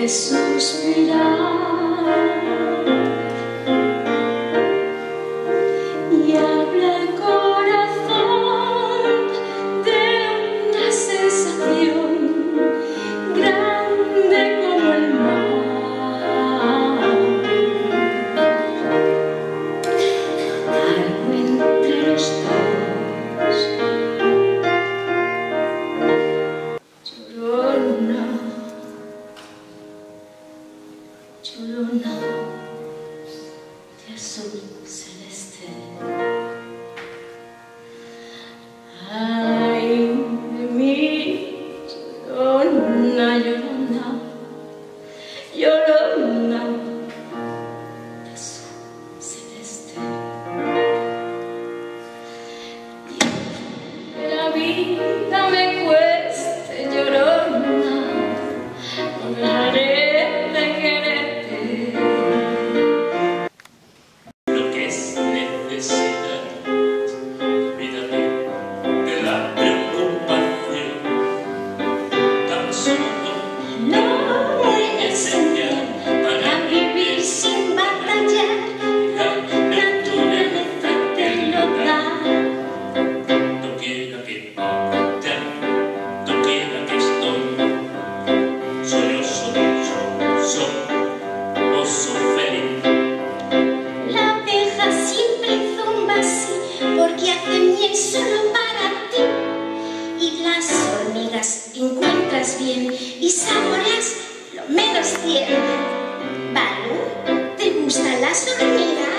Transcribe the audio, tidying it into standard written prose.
de suspirar y habla el corazón de una sensación grande como el mar. Algo entre los dos. Llorona, llorona de azul celeste. Ay de mí, llorona, llorona, llorona de azul celeste. Que la vida me cueste, llorona, no dejaré de quererte. Lo que es necesidad, olvídate de la preocupación. Tan solo No voy a enseñar para vivir sin batallar, la naturaleza te lo da. doquiera que te doquiera que estoy. Soy oso feliz. La abeja siempre zumba así porque hace miel solo para ti. Y las hormigas encuentras bien y saboreas lo menos bien. Balú, ¿te gustan las hormigas?